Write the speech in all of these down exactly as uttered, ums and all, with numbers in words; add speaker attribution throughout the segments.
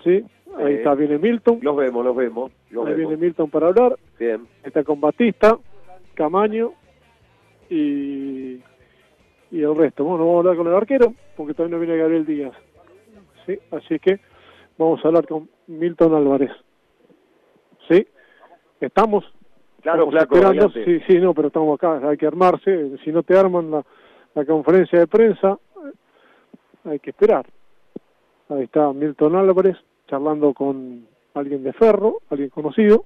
Speaker 1: Sí, ahí
Speaker 2: Eh,
Speaker 1: está, viene Milton.
Speaker 2: Los vemos, los vemos. Los
Speaker 1: Ahí
Speaker 2: vemos.
Speaker 1: viene Milton para hablar.
Speaker 2: Bien.
Speaker 1: Está con Batista, Camaño y, y el resto. Bueno, vamos a hablar con el arquero, porque todavía no viene Gabriel Díaz. ¿Sí? Así que vamos a hablar con Milton Álvarez. ¿Sí? ¿Estamos?
Speaker 2: Claro,
Speaker 1: estamos
Speaker 2: Flaco,
Speaker 1: esperando.
Speaker 2: adelante.
Speaker 1: Sí, sí, no, pero estamos acá, hay que armarse. Si no te arman la, la conferencia de prensa, hay que esperar. Ahí está Milton Álvarez, charlando con alguien de Ferro, alguien conocido.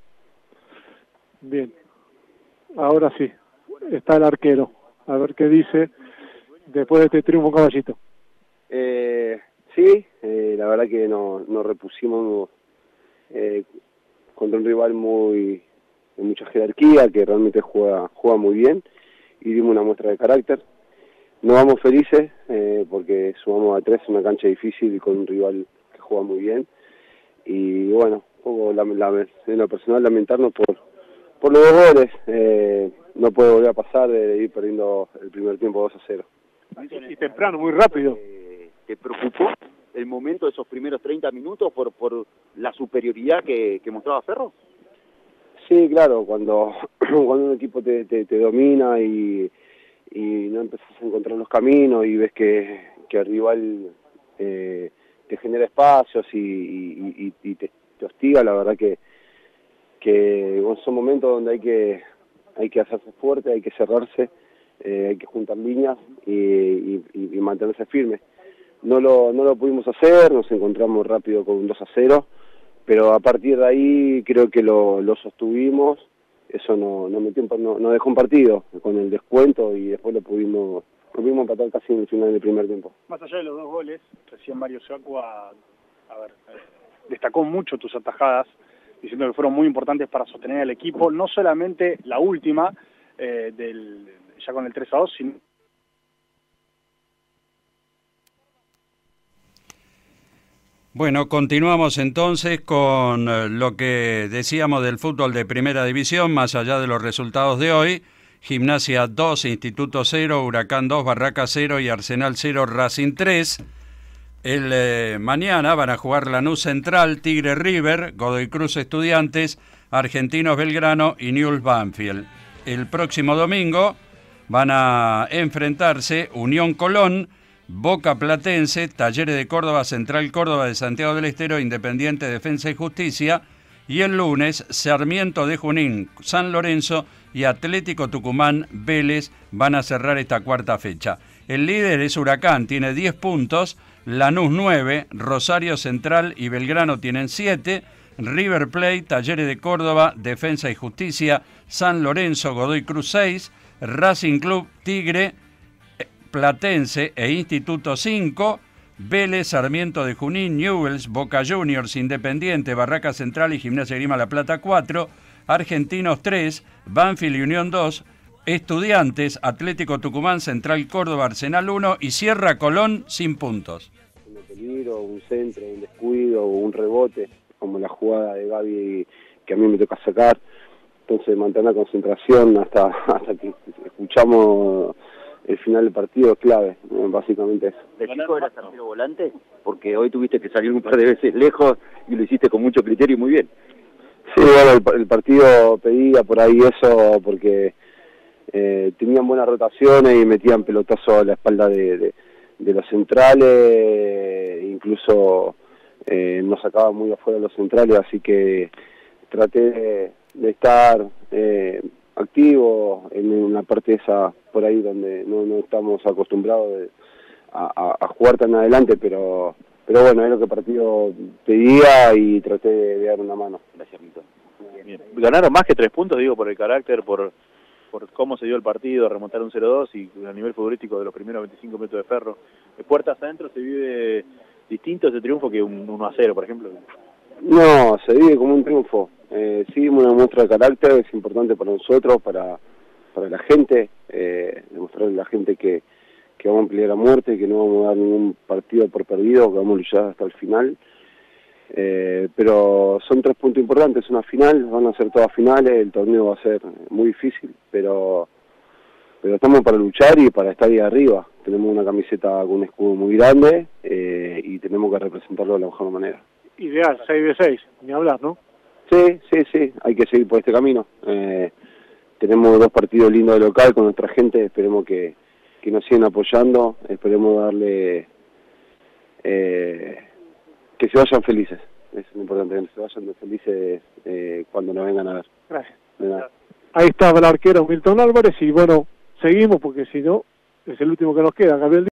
Speaker 1: Bien. Ahora sí, está el arquero. A ver qué dice después de este triunfo, Caballito.
Speaker 3: Eh, sí, eh, la verdad que nos no repusimos eh, contra un rival muy de mucha jerarquía, que realmente juega, juega muy bien, y dimos una muestra de carácter. Nos vamos felices eh, porque sumamos a tres en una cancha difícil con un rival que juega muy bien. Y bueno, un poco la, la, en lo personal lamentarnos por, por los dos goles. Eh, no puede volver a pasar de, de ir perdiendo el primer tiempo dos a cero.
Speaker 1: Y temprano, muy rápido.
Speaker 4: Eh, ¿Te preocupó el momento de esos primeros treinta minutos por, por la superioridad que, que mostraba Ferro?
Speaker 3: Sí, claro, cuando, cuando un equipo te, te, te domina y, y no empezás a encontrar los caminos y ves que, que el rival eh, te genera espacios y, y, y, y te, te hostiga, la verdad que, que son momentos donde hay que, hay que hacerse fuerte, hay que cerrarse, eh, hay que juntar líneas y, y, y mantenerse firme. No lo, no lo pudimos hacer, nos encontramos rápido con un dos a cero, pero a partir de ahí creo que lo, lo sostuvimos. Eso no, no, metió, no, no dejó un partido con el descuento y después lo pudimos, lo pudimos empatar casi en el final del primer tiempo.
Speaker 5: Más allá de los dos goles, recién Mario Sacua, a ver, eh, destacó mucho tus atajadas, diciendo que fueron muy importantes para sostener al equipo, no solamente la última, eh, del, ya con el tres a dos, sino...
Speaker 6: Bueno, continuamos entonces con lo que decíamos del fútbol de Primera División, más allá de los resultados de hoy. Gimnasia dos, Instituto cero, Huracán dos, Barracas cero y Arsenal cero, Racing tres. El eh, mañana van a jugar Lanús Central, Tigre River, Godoy Cruz Estudiantes, Argentinos Belgrano y Newell's Banfield. El próximo domingo van a enfrentarse Unión Colón, Boca Platense, Talleres de Córdoba, Central Córdoba de Santiago del Estero, Independiente Defensa y Justicia, y el lunes Sarmiento de Junín, San Lorenzo y Atlético Tucumán Vélez van a cerrar esta cuarta fecha. El líder es Huracán, tiene diez puntos, Lanús nueve, Rosario Central y Belgrano tienen siete, River Plate, Talleres de Córdoba, Defensa y Justicia, San Lorenzo, Godoy Cruz seis, Racing Club, Tigre, Platense e Instituto cinco, Vélez, Sarmiento de Junín, Newell's, Boca Juniors, Independiente, Barraca Central y Gimnasia Grima La Plata cuatro, Argentinos tres, Banfield y Unión dos, Estudiantes, Atlético Tucumán, Central Córdoba, Arsenal uno y Sierra Colón sin puntos.
Speaker 3: Un peligro, un centro, un descuido o un rebote, como la jugada de Gaby que a mí me toca sacar. Entonces mantener la concentración hasta, hasta que escuchamos el final del partido es clave, básicamente eso.
Speaker 4: ¿De chico eras arquero volante? Porque hoy tuviste que salir un par de veces lejos y lo hiciste con mucho criterio y muy bien.
Speaker 3: Sí, bueno, el, el partido pedía por ahí eso porque eh, tenían buenas rotaciones y metían pelotazos a la espalda de, de, de los centrales, incluso eh, nos sacaban muy afuera los centrales, así que traté de, de estar eh, activo en una parte esa por ahí donde no, no estamos acostumbrados de, a, a jugar tan adelante, pero pero bueno, es lo que el partido pedía y traté de, de dar una mano.
Speaker 4: Gracias, Milton.
Speaker 7: Bien. Ganaron más que tres puntos, digo, por el carácter, por por cómo se dio el partido, remontar un cero dos y a nivel futbolístico de los primeros veinticinco minutos de Ferro. De puertas adentro se vive distinto ese triunfo que un uno a cero, por ejemplo.
Speaker 3: No, se vive como un triunfo. Eh, sí, una muestra de carácter, es importante para nosotros, para, para la gente, eh, demostrarle a la gente que, que vamos a pelear a muerte, que no vamos a dar ningún partido por perdido, que vamos a luchar hasta el final. Eh, pero son tres puntos importantes, una final, van a ser todas finales, el torneo va a ser muy difícil, pero pero estamos para luchar y para estar ahí arriba. Tenemos una camiseta con un escudo muy grande eh, y tenemos que representarlo de la mejor manera.
Speaker 1: ideal, seis de seis, ni hablar, ¿no?
Speaker 3: Sí, sí, sí, hay que seguir por este camino. Eh, tenemos dos partidos lindos de local con nuestra gente, esperemos que, que nos sigan apoyando, esperemos darle... Eh, que se vayan felices, es lo importante, que se vayan felices eh, cuando nos vengan a ver.
Speaker 1: Gracias.
Speaker 3: De nada.
Speaker 1: Ahí estaba el arquero Milton Álvarez y bueno, seguimos porque si no, es el último que nos queda, Gabriel.